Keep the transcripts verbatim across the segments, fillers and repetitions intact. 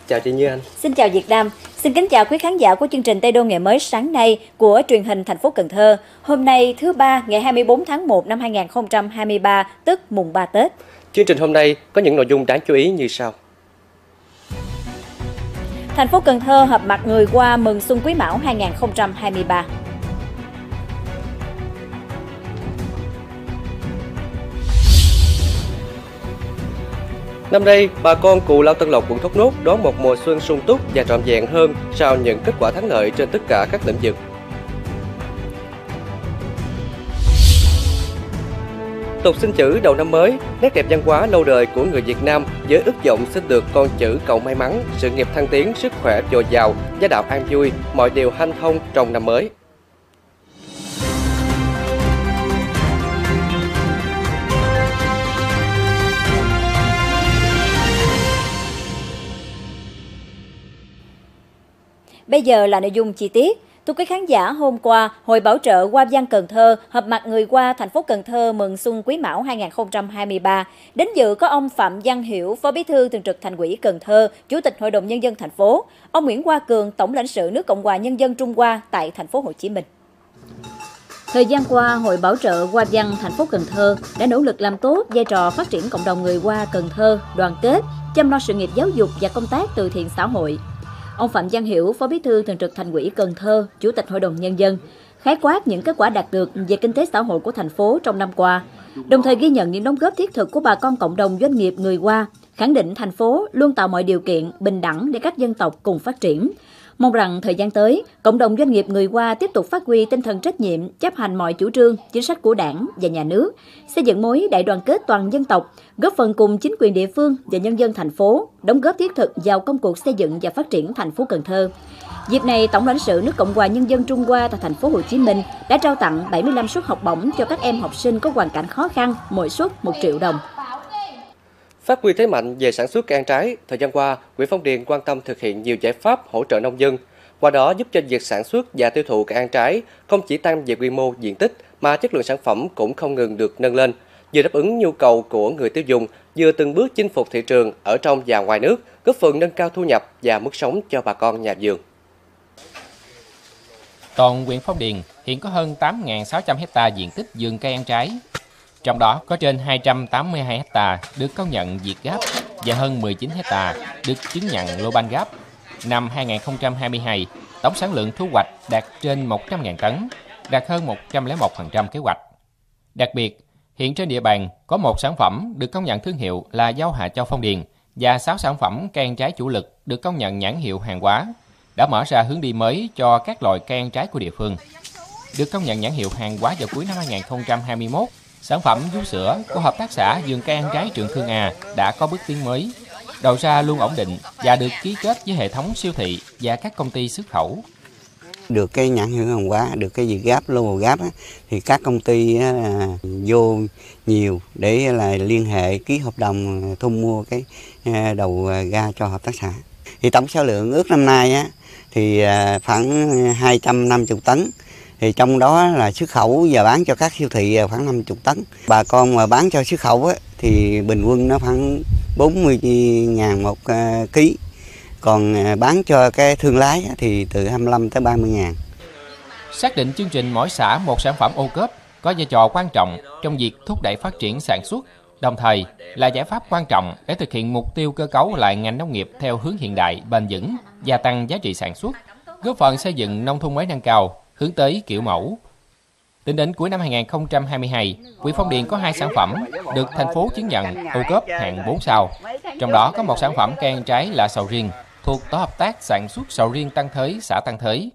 Chào chị Như Anh. Xin chào Việt Nam. Xin kính chào quý khán giả của chương trình Tây Đô Ngày Mới sáng nay của truyền hình thành phố Cần Thơ. Hôm nay thứ ba ngày hai mươi tư tháng một năm hai nghìn không trăm hai mươi ba, tức mùng ba Tết. Chương trình hôm nay có những nội dung đáng chú ý như sau. Thành phố Cần Thơ họp mặt người qua mừng Xuân Quý Mão hai nghìn không trăm hai mươi ba. Năm nay, bà con Cù Lao Tân Lộc, quận Thốt Nốt đón một mùa xuân sung túc và trọn vẹn hơn sau những kết quả thắng lợi trên tất cả các lĩnh vực. Tục xin chữ đầu năm mới, nét đẹp văn hóa lâu đời của người Việt Nam với ước vọng xin được con chữ cầu may mắn, sự nghiệp thăng tiến, sức khỏe dồi dào, gia đạo an vui, mọi điều hanh thông trong năm mới. Bây giờ là nội dung chi tiết. Thưa quý khán giả, hôm qua, Hội Bảo trợ Hoa Văn Cần Thơ họp mặt người qua thành phố Cần Thơ mừng Xuân Quý Mão hai nghìn không trăm hai mươi ba. Đến dự có ông Phạm Văn Hiểu, Phó Bí thư Thường trực Thành ủy Cần Thơ, Chủ tịch Hội đồng Nhân dân thành phố, ông Nguyễn Hoa Cường, Tổng lãnh sự nước Cộng hòa Nhân dân Trung Hoa tại thành phố Hồ Chí Minh. Thời gian qua, Hội Bảo trợ Hoa Văn thành phố Cần Thơ đã nỗ lực làm tốt vai trò phát triển cộng đồng người Hoa Cần Thơ, đoàn kết, chăm lo sự nghiệp giáo dục và công tác từ thiện xã hội. Ông Phạm Văn Hiểu, Phó Bí thư Thường trực Thành ủy Cần Thơ, Chủ tịch Hội đồng Nhân dân, khái quát những kết quả đạt được về kinh tế xã hội của thành phố trong năm qua, đồng thời ghi nhận những đóng góp thiết thực của bà con cộng đồng doanh nghiệp người Hoa, khẳng định thành phố luôn tạo mọi điều kiện bình đẳng để các dân tộc cùng phát triển. Mong rằng thời gian tới, cộng đồng doanh nghiệp người Hoa tiếp tục phát huy tinh thần trách nhiệm, chấp hành mọi chủ trương, chính sách của Đảng và Nhà nước, xây dựng mối đại đoàn kết toàn dân tộc, góp phần cùng chính quyền địa phương và nhân dân thành phố đóng góp thiết thực vào công cuộc xây dựng và phát triển thành phố Cần Thơ. Dịp này, Tổng lãnh sự nước Cộng hòa Nhân dân Trung Hoa tại thành phố Hồ Chí Minh đã trao tặng bảy mươi lăm suất học bổng cho các em học sinh có hoàn cảnh khó khăn, mỗi suất một triệu đồng. Phát huy thế mạnh về sản xuất cây ăn trái, thời gian qua, huyện Phong Điền quan tâm thực hiện nhiều giải pháp hỗ trợ nông dân, qua đó giúp cho việc sản xuất và tiêu thụ cây ăn trái không chỉ tăng về quy mô diện tích mà chất lượng sản phẩm cũng không ngừng được nâng lên, vừa đáp ứng nhu cầu của người tiêu dùng, vừa từng bước chinh phục thị trường ở trong và ngoài nước, góp phần nâng cao thu nhập và mức sống cho bà con nhà vườn. Toàn huyện Phong Điền hiện có hơn tám nghìn sáu trăm héc ta diện tích vườn cây ăn trái. Trong đó có trên hai trăm tám mươi hai héc ta được công nhận Việt Gáp và hơn mười chín héc ta được chứng nhận lô ban Gáp. Năm hai nghìn không trăm hai mươi hai, tổng sản lượng thu hoạch đạt trên một trăm nghìn tấn, đạt hơn một trăm lẻ một phần trăm kế hoạch. Đặc biệt, hiện trên địa bàn có một sản phẩm được công nhận thương hiệu là dâu Hà Châu Phong Điền và sáu sản phẩm cây ăn trái chủ lực được công nhận nhãn hiệu hàng hóa, đã mở ra hướng đi mới cho các loại cây ăn trái của địa phương. Được công nhận nhãn hiệu hàng hóa vào cuối năm hai nghìn không trăm hai mươi mốt, sản phẩm vú sữa của hợp tác xã vườn cây ăn trái Trường Khương A đã có bước tiến mới, đầu ra luôn ổn định và được ký kết với hệ thống siêu thị và các công ty xuất khẩu. Được cái nhãn hiệu hàng hóa, được cái gì Gáp, logo Gáp thì các công ty vô nhiều để là liên hệ ký hợp đồng thu mua cái đầu ra cho hợp tác xã. Thì tổng sản lượng ước năm nay á, thì khoảng hai trăm năm mươi tấn. Thì trong đó là xuất khẩu và bán cho các siêu thị khoảng năm mươi tấn. Bà con mà bán cho xuất khẩu á, thì bình quân nó khoảng bốn mươi ngàn một ký. Còn bán cho cái thương lái á, thì từ hai mươi lăm tới ba mươi ngàn. Xác định chương trình mỗi xã một sản phẩm ô cốp có vai trò quan trọng trong việc thúc đẩy phát triển sản xuất, đồng thời là giải pháp quan trọng để thực hiện mục tiêu cơ cấu lại ngành nông nghiệp theo hướng hiện đại, bền vững, gia tăng giá trị sản xuất, góp phần xây dựng nông thôn mới nâng cao, hướng tới kiểu mẫu. Tính đến cuối năm hai nghìn không trăm hai mươi hai, huyện Phong Điền có hai sản phẩm được thành phố chứng nhận ô cốp hạng bốn sao. Trong đó có một sản phẩm cây ăn trái là sầu riêng, thuộc tổ hợp tác sản xuất sầu riêng Tân Thới, xã Tân Thới.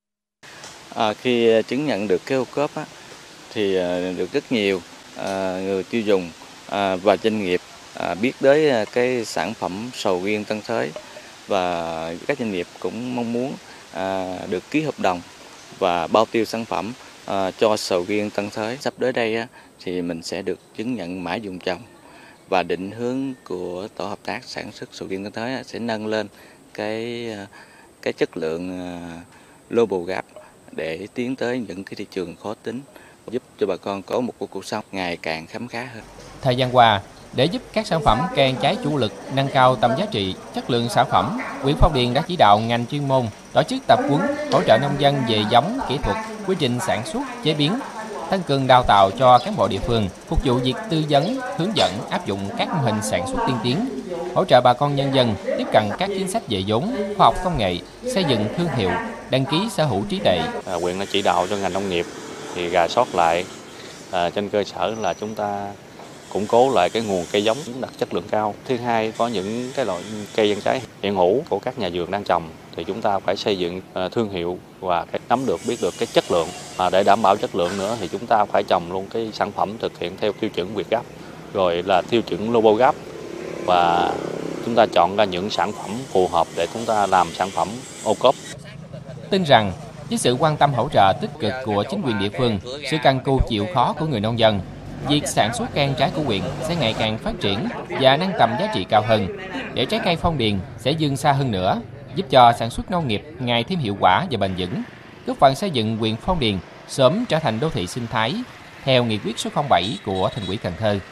À, khi chứng nhận được cái ô cốp á, thì được rất nhiều à, người tiêu dùng à, và doanh nghiệp à, biết tới cái sản phẩm sầu riêng Tân Thới, và các doanh nghiệp cũng mong muốn à, được ký hợp đồng và bao tiêu sản phẩm à, cho sầu riêng Tân Thới. Sắp tới đây á, thì mình sẽ được chứng nhận mã vùng trồng, và định hướng của tổ hợp tác sản xuất sầu riêng Tân Thới á, sẽ nâng lên cái cái chất lượng logo Gáp để tiến tới những cái thị trường khó tính, giúp cho bà con có một cuộc sống ngày càng khấm khá hơn. Thời gian qua, Để giúp các sản phẩm cây ăn trái chủ lực nâng cao tầm giá trị, chất lượng sản phẩm, huyện Phong Điền đã chỉ đạo ngành chuyên môn tổ chức tập huấn hỗ trợ nông dân về giống, kỹ thuật, quy trình sản xuất, chế biến, tăng cường đào tạo cho cán bộ địa phương, phục vụ việc tư vấn, hướng dẫn áp dụng các mô hình sản xuất tiên tiến, hỗ trợ bà con nhân dân tiếp cận các chính sách về vốn, khoa học công nghệ, xây dựng thương hiệu, đăng ký sở hữu trí tuệ. À, huyện đã chỉ đạo cho ngành nông nghiệp thì rà soát lại à, trên cơ sở là chúng ta củng cố lại cái nguồn cây giống đạt chất lượng cao. Thứ hai, có những cái loại cây ăn trái hiện hữu của các nhà vườn đang trồng thì chúng ta phải xây dựng thương hiệu và cái nắm được biết được cái chất lượng. À, để đảm bảo chất lượng nữa thì chúng ta phải trồng luôn cái sản phẩm thực hiện theo tiêu chuẩn Việt Gáp, rồi là tiêu chuẩn Lobo Gáp, và chúng ta chọn ra những sản phẩm phù hợp để chúng ta làm sản phẩm ô cốp. Tin rằng với sự quan tâm hỗ trợ tích cực của chính quyền địa phương, sự cần cù chịu khó của người nông dân, việc sản xuất cây ăn trái của huyện sẽ ngày càng phát triển và nâng tầm giá trị cao hơn, để trái cây Phong Điền sẽ vươn xa hơn nữa, giúp cho sản xuất nông nghiệp ngày thêm hiệu quả và bền vững, góp phần xây dựng huyện Phong Điền sớm trở thành đô thị sinh thái theo nghị quyết số không bảy của Thành ủy Cần Thơ.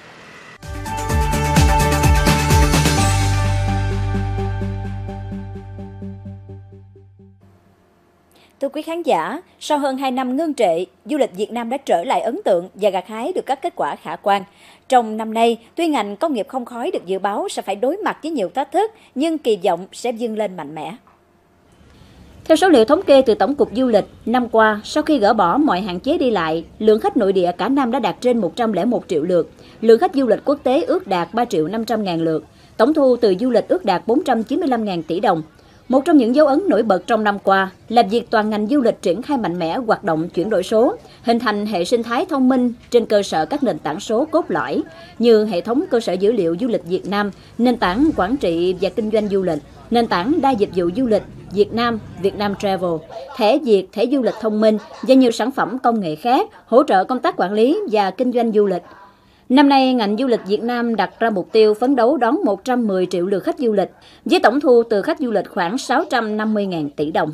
Thưa quý khán giả, sau hơn hai năm ngưng trệ, du lịch Việt Nam đã trở lại ấn tượng và gặt hái được các kết quả khả quan. Trong năm nay, tuy ngành công nghiệp không khói được dự báo sẽ phải đối mặt với nhiều thách thức, nhưng kỳ vọng sẽ vươn lên mạnh mẽ. Theo số liệu thống kê từ Tổng cục Du lịch, năm qua, sau khi gỡ bỏ mọi hạn chế đi lại, lượng khách nội địa cả năm đã đạt trên một trăm lẻ một triệu lượt, lượng khách du lịch quốc tế ước đạt ba triệu năm trăm ngàn lượt, tổng thu từ du lịch ước đạt bốn trăm chín mươi lăm nghìn tỷ đồng. Một trong những dấu ấn nổi bật trong năm qua là việc toàn ngành du lịch triển khai mạnh mẽ hoạt động chuyển đổi số, hình thành hệ sinh thái thông minh trên cơ sở các nền tảng số cốt lõi như hệ thống cơ sở dữ liệu du lịch Việt Nam, nền tảng quản trị và kinh doanh du lịch, nền tảng đa dịch vụ du lịch Việt Nam, Việt Nam Travel, thẻ Việt, thẻ du lịch thông minh và nhiều sản phẩm công nghệ khác hỗ trợ công tác quản lý và kinh doanh du lịch. Năm nay, ngành du lịch Việt Nam đặt ra mục tiêu phấn đấu đón một trăm mười triệu lượt khách du lịch, với tổng thu từ khách du lịch khoảng sáu trăm năm mươi nghìn tỷ đồng.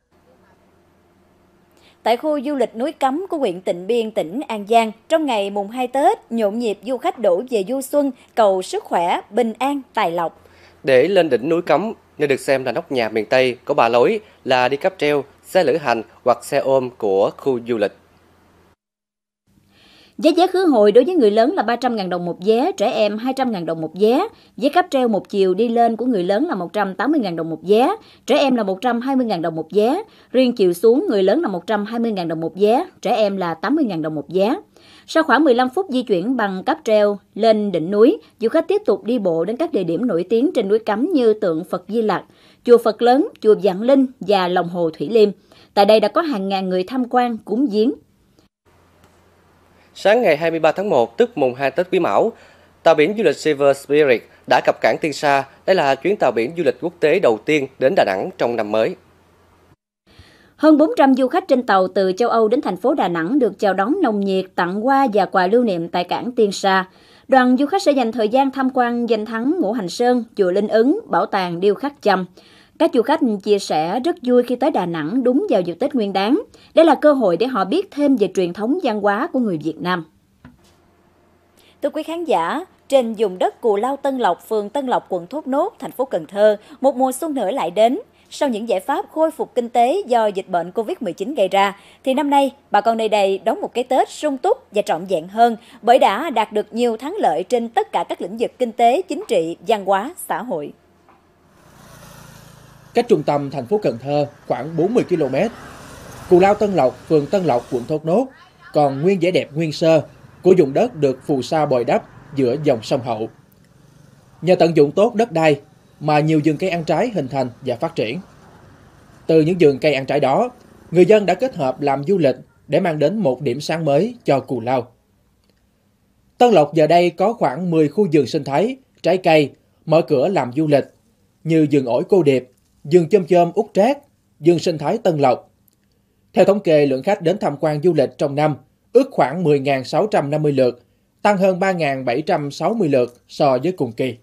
Tại khu du lịch núi Cấm của huyện Tịnh Biên, tỉnh An Giang, trong ngày mùng hai Tết, nhộn nhịp du khách đổ về du xuân, cầu sức khỏe, bình an, tài lộc. Để lên đỉnh núi Cấm, nơi được xem là nóc nhà miền Tây, có ba lối là đi cáp treo, xe lữ hành hoặc xe ôm của khu du lịch. Giá vé khứ hồi đối với người lớn là ba trăm nghìn đồng một vé, trẻ em hai trăm nghìn đồng một vé. Vé cáp treo một chiều đi lên của người lớn là một trăm tám mươi nghìn đồng một vé, trẻ em là một trăm hai mươi nghìn đồng một vé. Riêng chiều xuống, người lớn là một trăm hai mươi nghìn đồng một vé, trẻ em là tám mươi nghìn đồng một vé. Sau khoảng mười lăm phút di chuyển bằng cáp treo lên đỉnh núi, du khách tiếp tục đi bộ đến các địa điểm nổi tiếng trên núi Cấm như tượng Phật Di Lặc, chùa Phật Lớn, chùa Vạn Linh và lòng hồ Thủy Liêm. Tại đây đã có hàng ngàn người tham quan, cúng viếng. Sáng ngày hai mươi ba tháng một, tức mùng hai Tết Quý Mão, tàu biển du lịch Silver Spirit đã cập cảng Tiên Sa. Đây là chuyến tàu biển du lịch quốc tế đầu tiên đến Đà Nẵng trong năm mới. Hơn bốn trăm du khách trên tàu từ châu Âu đến thành phố Đà Nẵng được chào đón nồng nhiệt, tặng hoa và quà lưu niệm tại cảng Tiên Sa. Đoàn du khách sẽ dành thời gian tham quan danh thắng Ngũ Hành Sơn, chùa Linh Ứng, bảo tàng điêu khắc Chăm. Các du khách chia sẻ rất vui khi tới Đà Nẵng đúng vào dịp Tết Nguyên Đán. Đây là cơ hội để họ biết thêm về truyền thống văn hóa của người Việt Nam. Thưa quý khán giả, trên vùng đất Cù Lao Tân Lộc, phường Tân Lộc, quận Thốt Nốt, thành phố Cần Thơ, một mùa xuân nữa lại đến. Sau những giải pháp khôi phục kinh tế do dịch bệnh Covid mười chín gây ra, thì năm nay bà con nơi đây đón một cái Tết sung túc và trọn vẹn hơn bởi đã đạt được nhiều thắng lợi trên tất cả các lĩnh vực kinh tế, chính trị, văn hóa, xã hội. Cách trung tâm thành phố Cần Thơ khoảng bốn mươi ki lô mét, Cù Lao Tân Lộc, phường Tân Lộc, quận Thốt Nốt còn nguyên vẻ đẹp nguyên sơ của vùng đất được phù sa bồi đắp giữa dòng sông Hậu. Nhờ tận dụng tốt đất đai mà nhiều vườn cây ăn trái hình thành và phát triển. Từ những vườn cây ăn trái đó, người dân đã kết hợp làm du lịch để mang đến một điểm sáng mới cho Cù Lao. Tân Lộc giờ đây có khoảng mười khu vườn sinh thái, trái cây, mở cửa làm du lịch như vườn ổi Cô Điệp, vườn chôm chôm Út Trác, vườn sinh thái Tân Lộc. Theo thống kê, lượng khách đến tham quan du lịch trong năm ước khoảng mười nghìn sáu trăm năm mươi lượt, tăng hơn ba nghìn bảy trăm sáu mươi lượt so với cùng kỳ.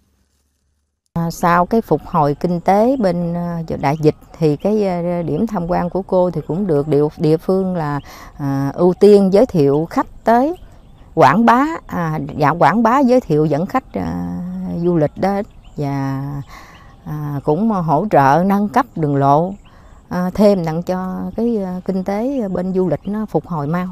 Sau cái phục hồi kinh tế bên đại dịch thì cái điểm tham quan của cô thì cũng được địa, địa phương là à, ưu tiên giới thiệu khách tới quảng bá, à, dạ, quảng bá giới thiệu dẫn khách à, du lịch đó, và à, cũng hỗ trợ nâng cấp đường lộ à, thêm đặng cho cái à, kinh tế bên du lịch nó phục hồi mau.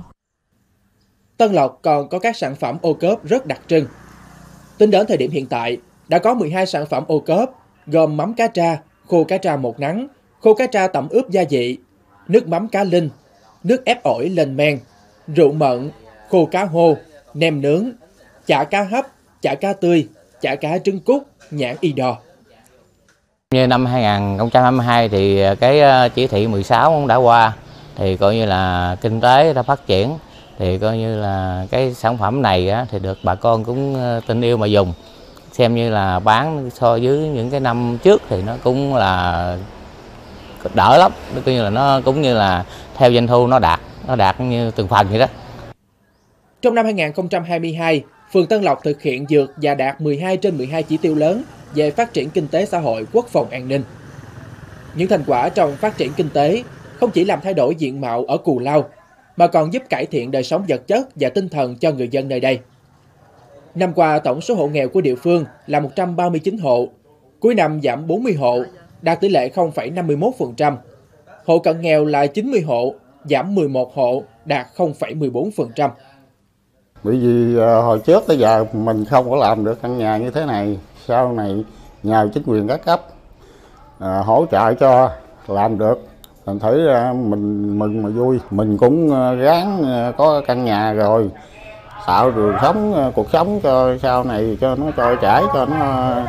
Tân Lộc còn có các sản phẩm ô cốp rất đặc trưng. Tính đến thời điểm hiện tại, đã có mười hai sản phẩm ô cốp gồm mắm cá tra, khô cá tra một nắng, khô cá tra tẩm ướp gia vị, nước mắm cá linh, nước ép ổi lên men, rượu mận, khô cá hô, nem nướng, chả cá hấp, chả cá tươi, chả cá trứng cút, nhãn y đo. Như năm hai nghìn không trăm hai mươi hai thì cái chỉ thị mười sáu cũng đã qua, thì coi như là kinh tế đã phát triển, thì coi như là cái sản phẩm này á, thì được bà con cũng tin yêu mà dùng, xem như là bán so với những cái năm trước thì nó cũng là đỡ lắm, nó coi như là nó cũng như là theo doanh thu nó đạt nó đạt như từng phần vậy đó. Trong năm hai nghìn không trăm hai mươi hai, phường Tân Lộc thực hiện vượt và đạt mười hai trên mười hai chỉ tiêu lớn về phát triển kinh tế xã hội, quốc phòng an ninh. Những thành quả trong phát triển kinh tế không chỉ làm thay đổi diện mạo ở Cù Lao, mà còn giúp cải thiện đời sống vật chất và tinh thần cho người dân nơi đây. Năm qua, tổng số hộ nghèo của địa phương là một trăm ba mươi chín hộ, cuối năm giảm bốn mươi hộ, đạt tỷ lệ không phẩy năm mươi mốt phần trăm. Hộ cận nghèo là chín mươi hộ, giảm mười một hộ, đạt không phẩy mười bốn phần trăm. Bởi vì hồi trước tới giờ mình không có làm được căn nhà như thế này, sau này nhờ chính quyền các cấp à, hỗ trợ cho làm được, thành thử mình mừng mà vui. Mình cũng ráng có căn nhà rồi, tạo đường sống, cuộc sống cho sau này cho nó trôi chảy, cho nó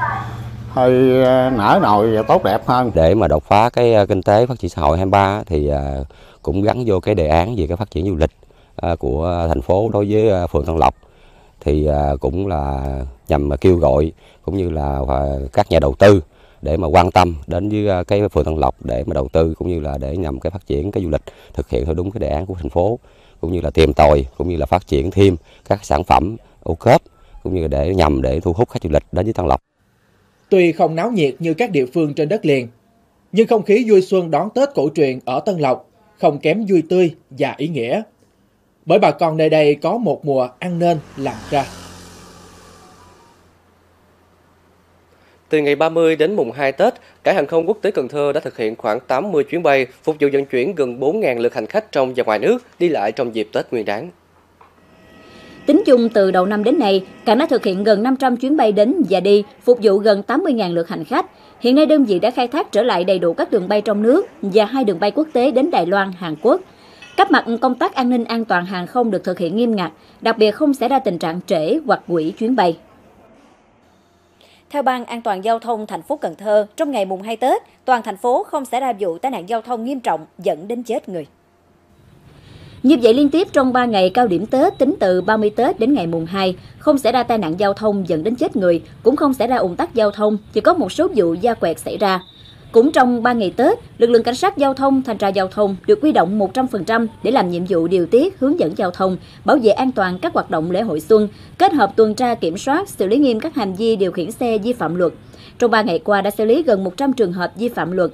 hơi nở nồi và tốt đẹp hơn. Để mà đột phá cái kinh tế phát triển xã hội hai mươi ba thì cũng gắn vô cái đề án về cái phát triển du lịch của thành phố đối với phường Tân Lộc, thì cũng là nhằm kêu gọi cũng như là các nhà đầu tư để mà quan tâm đến với cái phường Tân Lộc để mà đầu tư, cũng như là để nhằm cái phát triển cái du lịch, thực hiện theo đúng cái đề án của thành phố, cũng như là tìm tòi cũng như là phát triển thêm các sản phẩm ô cốp, cũng như là để nhằm để thu hút khách du lịch đến với Tân Lộc. Tuy không náo nhiệt như các địa phương trên đất liền, nhưng không khí vui xuân đón Tết cổ truyền ở Tân Lộc không kém vui tươi và ý nghĩa. Bởi bà con nơi đây có một mùa ăn nên làm ra. Từ ngày ba mươi đến mùng hai Tết, cảng hàng không quốc tế Cần Thơ đã thực hiện khoảng tám mươi chuyến bay phục vụ vận chuyển gần bốn nghìn lượt hành khách trong và ngoài nước đi lại trong dịp Tết Nguyên đán. Tính chung từ đầu năm đến nay, cảng đã thực hiện gần năm trăm chuyến bay đến và đi, phục vụ gần tám mươi nghìn lượt hành khách. Hiện nay đơn vị đã khai thác trở lại đầy đủ các đường bay trong nước và hai đường bay quốc tế đến Đài Loan, Hàn Quốc. Các mặt công tác an ninh an toàn hàng không được thực hiện nghiêm ngặt, đặc biệt không xảy ra tình trạng trễ hoặc hủy chuyến bay. Theo Ban An toàn giao thông thành phố Cần Thơ, trong ngày mùng hai Tết, toàn thành phố không xảy ra vụ tai nạn giao thông nghiêm trọng dẫn đến chết người. Như vậy liên tiếp trong ba ngày cao điểm Tết tính từ ba mươi Tết đến ngày mùng hai, không xảy ra tai nạn giao thông dẫn đến chết người, cũng không xảy ra ùn tắc giao thông, chỉ có một số vụ va quẹt xảy ra. Cũng trong ba ngày Tết, lực lượng cảnh sát giao thông, thanh tra giao thông được huy động một trăm phần trăm để làm nhiệm vụ điều tiết, hướng dẫn giao thông, bảo vệ an toàn các hoạt động lễ hội xuân, kết hợp tuần tra kiểm soát, xử lý nghiêm các hành vi điều khiển xe vi phạm luật. Trong ba ngày qua đã xử lý gần một trăm trường hợp vi phạm luật.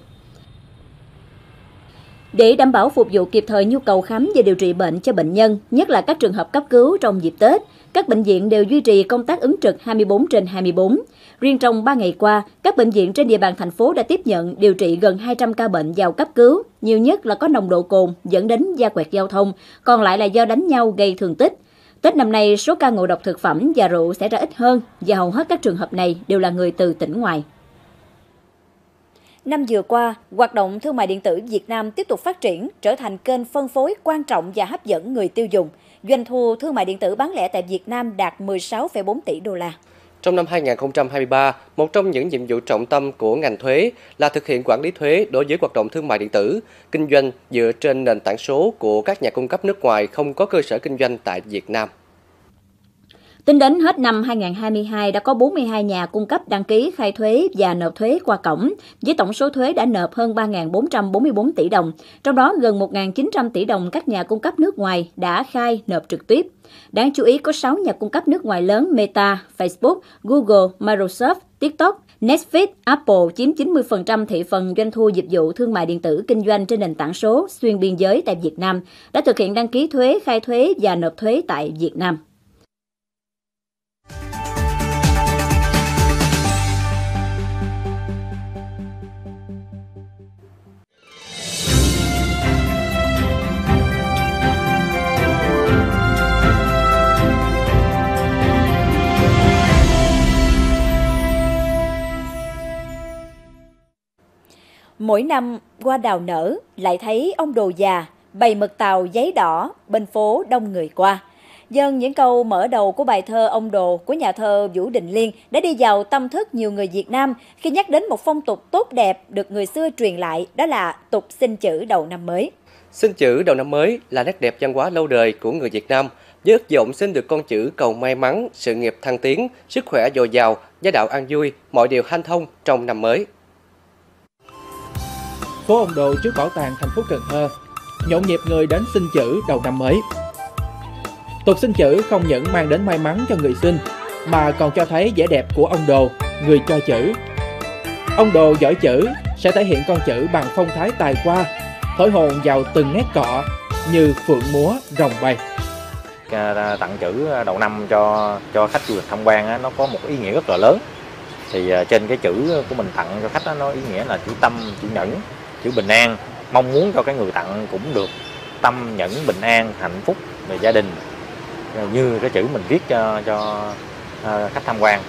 Để đảm bảo phục vụ kịp thời nhu cầu khám và điều trị bệnh cho bệnh nhân, nhất là các trường hợp cấp cứu trong dịp Tết, các bệnh viện đều duy trì công tác ứng trực hai mươi bốn trên hai mươi bốn. Riêng trong ba ngày qua, các bệnh viện trên địa bàn thành phố đã tiếp nhận điều trị gần hai trăm ca bệnh vào cấp cứu, nhiều nhất là có nồng độ cồn dẫn đến va quẹt giao thông, còn lại là do đánh nhau gây thương tích. Tết năm nay, số ca ngộ độc thực phẩm và rượu sẽ ra ít hơn và hầu hết các trường hợp này đều là người từ tỉnh ngoài. Năm vừa qua, hoạt động thương mại điện tử Việt Nam tiếp tục phát triển, trở thành kênh phân phối quan trọng và hấp dẫn người tiêu dùng. Doanh thu thương mại điện tử bán lẻ tại Việt Nam đạt mười sáu phẩy bốn tỷ đô la. Trong năm hai nghìn không trăm hai mươi ba, một trong những nhiệm vụ trọng tâm của ngành thuế là thực hiện quản lý thuế đối với hoạt động thương mại điện tử, kinh doanh dựa trên nền tảng số của các nhà cung cấp nước ngoài không có cơ sở kinh doanh tại Việt Nam. Tính đến hết năm hai nghìn không trăm hai mươi hai đã có bốn mươi hai nhà cung cấp đăng ký khai thuế và nộp thuế qua cổng, với tổng số thuế đã nộp hơn ba nghìn bốn trăm bốn mươi tư tỷ đồng, trong đó gần một nghìn chín trăm tỷ đồng các nhà cung cấp nước ngoài đã khai nộp trực tiếp. Đáng chú ý có sáu nhà cung cấp nước ngoài lớn Meta, Facebook, Google, Microsoft, TikTok, Netflix, Apple chiếm chín mươi phần trăm thị phần doanh thu dịch vụ thương mại điện tử kinh doanh trên nền tảng số xuyên biên giới tại Việt Nam, đã thực hiện đăng ký thuế, khai thuế và nộp thuế tại Việt Nam. Mỗi năm hoa đào nở lại thấy ông đồ già bày mực tàu giấy đỏ bên phố đông người qua. Dần những câu mở đầu của bài thơ Ông Đồ của nhà thơ Vũ Đình Liên đã đi vào tâm thức nhiều người Việt Nam khi nhắc đến một phong tục tốt đẹp được người xưa truyền lại, đó là tục xin chữ đầu năm mới. Xin chữ đầu năm mới là nét đẹp văn hóa lâu đời của người Việt Nam, với ước vọng xin được con chữ cầu may mắn, sự nghiệp thăng tiến, sức khỏe dồi dào, gia đạo an vui, mọi điều hanh thông trong năm mới. Phố Ông Đồ trước bảo tàng thành phố Cần Thơ nhộn nhịp người đến xin chữ đầu năm mới. Tục xin chữ không những mang đến may mắn cho người xin, mà còn cho thấy vẻ đẹp của ông Đồ, người cho chữ. Ông Đồ giỏi chữ sẽ thể hiện con chữ bằng phong thái tài hoa, thổi hồn vào từng nét cọ như phượng múa, rồng bay. Tặng chữ đầu năm cho cho khách du lịch tham quan á, nó có một ý nghĩa rất là lớn. Thì trên cái chữ của mình tặng cho khách đó, nó ý nghĩa là chữ tâm, chữ nhẫn, chữ bình an. Mong muốn cho cái người tặng cũng được tâm, nhẫn, bình an, hạnh phúc về gia đình, như cái chữ mình viết cho cho khách tham quan.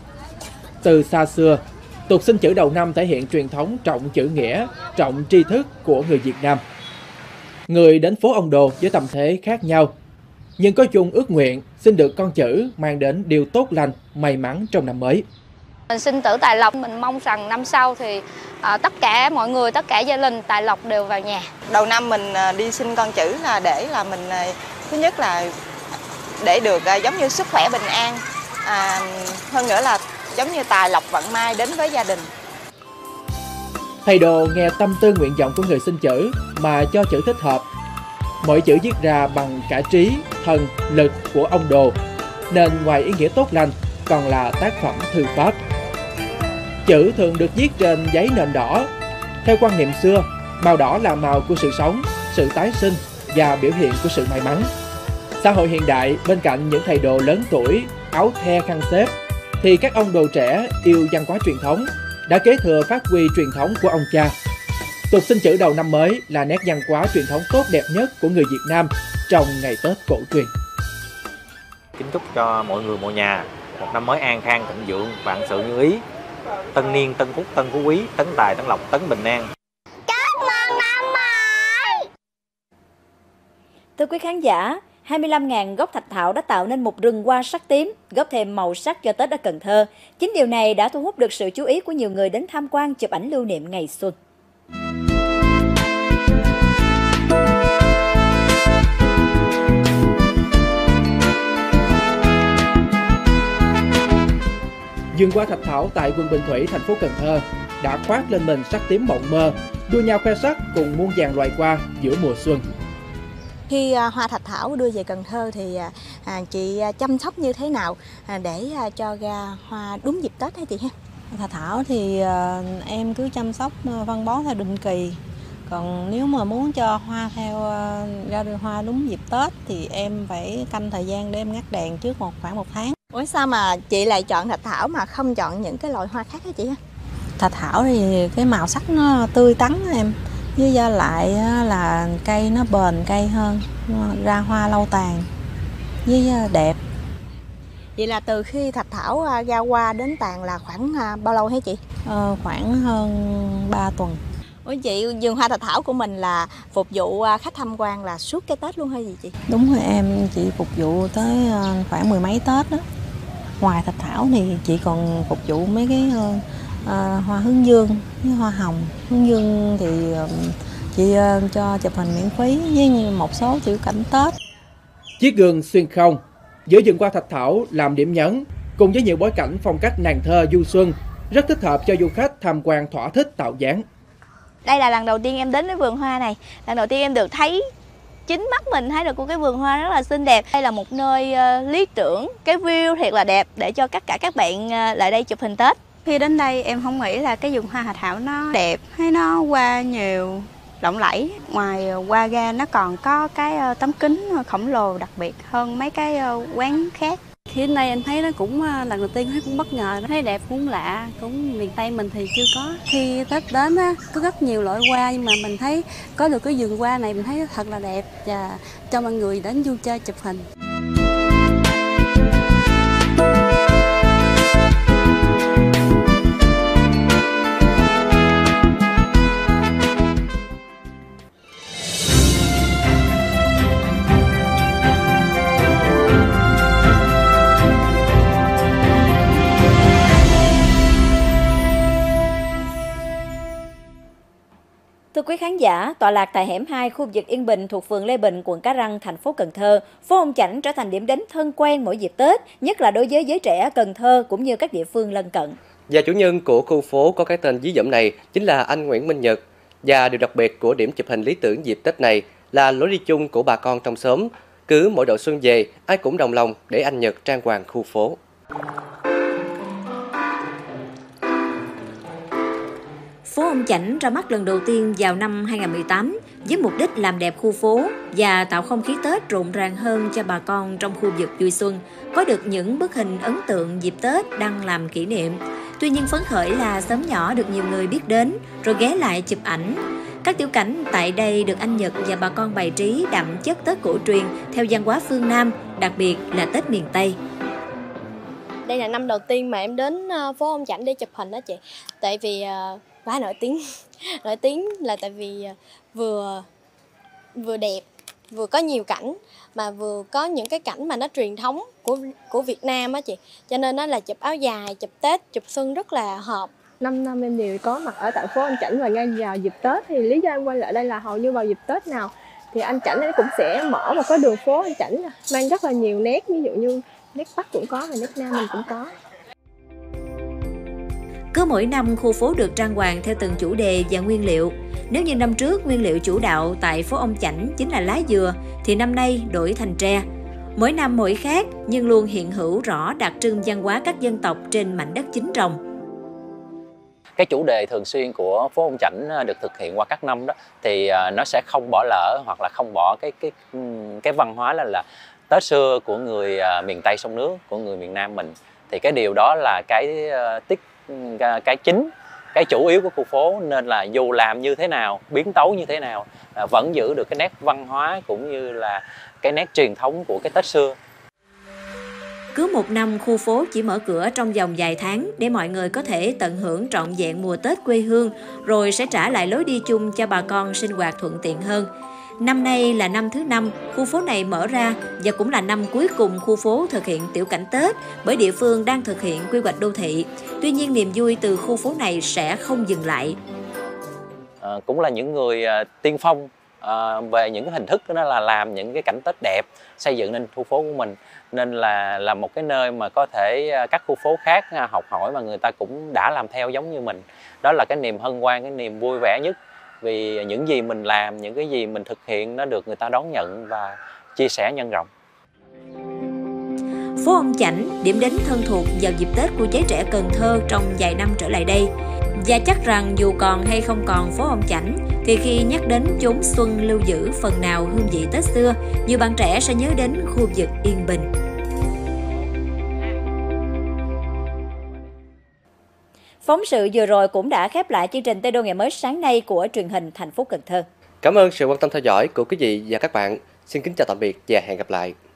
Từ xa xưa, tục xin chữ đầu năm thể hiện truyền thống trọng chữ nghĩa, trọng tri thức của người Việt Nam. Người đến phố Ông Đồ với tâm thế khác nhau, nhưng có chung ước nguyện xin được con chữ mang đến điều tốt lành, may mắn trong năm mới. Mình xin tử tài lộc, mình mong rằng năm sau thì à, tất cả mọi người, tất cả gia đình tài lộc đều vào nhà. Đầu năm mình đi xin con chữ là để là mình thứ nhất là để được à, giống như sức khỏe bình an, à, hơn nữa là giống như tài lộc vận may đến với gia đình. Thầy Đồ nghe tâm tư nguyện vọng của người xin chữ mà cho chữ thích hợp. Mỗi chữ viết ra bằng cả trí, thần, lực của ông Đồ, nên ngoài ý nghĩa tốt lành còn là tác phẩm thư pháp. Chữ thường được viết trên giấy nền đỏ. Theo quan niệm xưa, màu đỏ là màu của sự sống, sự tái sinh và biểu hiện của sự may mắn. Xã hội hiện đại, bên cạnh những thầy đồ lớn tuổi, áo the khăn xếp, thì các ông đồ trẻ yêu văn hóa truyền thống, đã kế thừa phát huy truyền thống của ông cha. Tục xin chữ đầu năm mới là nét văn hóa truyền thống tốt đẹp nhất của người Việt Nam trong ngày Tết cổ truyền. Kính chúc cho mọi người mọi nhà một năm mới an khang thịnh vượng, vạn sự như ý, tân niên tân phúc tân phú quý, tấn tài tấn lộc tấn bình an. Chúc mừng năm mới! Thưa quý khán giả, hai mươi lăm nghìn gốc thạch thảo đã tạo nên một rừng hoa sắc tím, góp thêm màu sắc cho Tết ở Cần Thơ. Chính điều này đã thu hút được sự chú ý của nhiều người đến tham quan, chụp ảnh lưu niệm ngày xuân. Vườn hoa thạch thảo tại quận Bình Thủy, thành phố Cần Thơ đã khoác lên mình sắc tím mộng mơ, đua nhau khoe sắc cùng muôn vàn loài hoa giữa mùa xuân. Khi hoa thạch thảo đưa về Cần Thơ thì à, chị chăm sóc như thế nào để cho ra hoa đúng dịp Tết hả chị ha? Thạch thảo thì à, em cứ chăm sóc phân bón theo định kỳ. Còn nếu mà muốn cho hoa theo ra hoa đúng dịp Tết thì em phải canh thời gian để em ngắt đèn trước một khoảng một tháng. Ủa sao mà chị lại chọn thạch thảo mà không chọn những cái loại hoa khác hả chị ha? Thạch thảo thì cái màu sắc nó tươi tắn em, với do lại là cây nó bền cây hơn, ra hoa lâu tàn với đẹp. Vậy là từ khi thạch thảo ra hoa đến tàn là khoảng bao lâu hả chị? Ờ, khoảng hơn ba tuần. Ủa chị, vườn hoa thạch thảo của mình là phục vụ khách tham quan là suốt cái Tết luôn hay gì chị? Đúng rồi em, chị phục vụ tới khoảng mười mấy Tết đó. Ngoài thạch thảo thì chị còn phục vụ mấy cái uh, hoa hướng dương với hoa hồng. Hướng dương thì uh, chị uh, cho chụp hình miễn phí với một số tiểu cảnh Tết. Chiếc gương xuyên không giữa vườn hoa thạch thảo làm điểm nhấn, cùng với nhiều bối cảnh phong cách nàng thơ du xuân, rất thích hợp cho du khách tham quan thỏa thích tạo dáng. Đây là lần đầu tiên em đến với vườn hoa này, lần đầu tiên em được thấy chính mắt mình thấy được một cái vườn hoa rất là xinh đẹp. Đây là một nơi uh, lý tưởng, cái view thiệt là đẹp để cho tất cả các bạn uh, lại đây chụp hình Tết. Khi đến đây em không nghĩ là cái vườn hoa thạch thảo nó đẹp hay nó hoa nhiều lộng lẫy. Ngoài hoa ra nó còn có cái uh, tấm kính khổng lồ đặc biệt hơn mấy cái uh, quán khác. Khi đến đây anh thấy nó cũng lần đầu tiên thấy cũng bất ngờ, thấy đẹp cũng lạ, cũng miền Tây mình thì chưa có. Khi Tết đến á, có rất nhiều loại hoa nhưng mà mình thấy có được cái vườn hoa này mình thấy thật là đẹp và cho mọi người đến vui chơi chụp hình. quý khán giả, tọa lạc tại hẻm hai khu vực Yên Bình thuộc phường Lê Bình, quận Cái Răng, thành phố Cần Thơ, phố Ông Chảnh trở thành điểm đến thân quen mỗi dịp Tết, nhất là đối với giới trẻ Cần Thơ cũng như các địa phương lân cận. Và chủ nhân của khu phố có cái tên dí dỏm này chính là anh Nguyễn Minh Nhật. Và điều đặc biệt của điểm chụp hình lý tưởng dịp Tết này là lối đi chung của bà con trong xóm. Cứ mỗi độ xuân về, ai cũng đồng lòng để anh Nhật trang hoàng khu phố. Phố Ông Chảnh ra mắt lần đầu tiên vào năm hai nghìn không trăm mười tám với mục đích làm đẹp khu phố và tạo không khí Tết rộn ràng hơn cho bà con trong khu vực vui xuân, có được những bức hình ấn tượng dịp Tết đăng làm kỷ niệm. Tuy nhiên phấn khởi là xóm nhỏ được nhiều người biết đến rồi ghé lại chụp ảnh. Các tiểu cảnh tại đây được anh Nhật và bà con bày trí đậm chất Tết cổ truyền theo văn hóa phương Nam, đặc biệt là Tết miền Tây. Đây là năm đầu tiên mà em đến phố Ông Chảnh để chụp hình đó chị. Tại vì uh, quá nổi tiếng. Nổi tiếng là tại vì uh, vừa vừa đẹp, vừa có nhiều cảnh, mà vừa có những cái cảnh mà nó truyền thống của của Việt Nam á chị. Cho nên nó là chụp áo dài, chụp Tết, chụp xuân rất là hợp. Năm năm em đều có mặt ở tại phố Ông Chảnh và ngay vào dịp Tết, thì lý do em quay lại đây là hầu như vào dịp Tết nào thì anh Chảnh ấy cũng sẽ mở một cái đường phố anh Chảnh mang rất là nhiều nét, ví dụ như nét Bắc cũng có và nét Nam mình cũng có. Cứ mỗi năm khu phố được trang hoàng theo từng chủ đề và nguyên liệu. Nếu như năm trước nguyên liệu chủ đạo tại phố Ông Chảnh chính là lá dừa, thì năm nay đổi thành tre. Mỗi năm mỗi khác nhưng luôn hiện hữu rõ đặc trưng văn hóa các dân tộc trên mảnh đất chính trồng. Cái chủ đề thường xuyên của phố Ông Chảnh được thực hiện qua các năm đó thì nó sẽ không bỏ lỡ hoặc là không bỏ cái cái cái văn hóa là là Tết xưa của người miền Tây sông nước, của người miền Nam mình. Thì cái điều đó là cái tiết cái chính, cái chủ yếu của khu phố, nên là dù làm như thế nào, biến tấu như thế nào, vẫn giữ được cái nét văn hóa cũng như là cái nét truyền thống của cái Tết xưa. Cứ một năm khu phố chỉ mở cửa trong vòng vài tháng để mọi người có thể tận hưởng trọn vẹn mùa Tết quê hương, rồi sẽ trả lại lối đi chung cho bà con sinh hoạt thuận tiện hơn. Năm nay là năm thứ năm khu phố này mở ra và cũng là năm cuối cùng khu phố thực hiện tiểu cảnh Tết, bởi địa phương đang thực hiện quy hoạch đô thị. Tuy nhiên niềm vui từ khu phố này sẽ không dừng lại. À, cũng là những người uh, tiên phong uh, về những cái hình thức đó là làm những cái cảnh Tết đẹp, xây dựng nên khu phố của mình, nên là là một cái nơi mà có thể uh, các khu phố khác uh, học hỏi và người ta cũng đã làm theo giống như mình. Đó là cái niềm hân hoan, cái niềm vui vẻ nhất. Vì những gì mình làm, những cái gì mình thực hiện nó được người ta đón nhận và chia sẻ nhân rộng. Phố Ông Chảnh, điểm đến thân thuộc vào dịp Tết của giới trẻ Cần Thơ trong vài năm trở lại đây. Và chắc rằng dù còn hay không còn phố Ông Chảnh, thì khi nhắc đến chốn xuân lưu giữ phần nào hương vị Tết xưa, nhiều bạn trẻ sẽ nhớ đến khu vực Yên Bình. Phóng sự vừa rồi cũng đã khép lại chương trình Tây Đô ngày mới sáng nay của truyền hình thành phố Cần Thơ. Cảm ơn sự quan tâm theo dõi của quý vị và các bạn. Xin kính chào tạm biệt và hẹn gặp lại.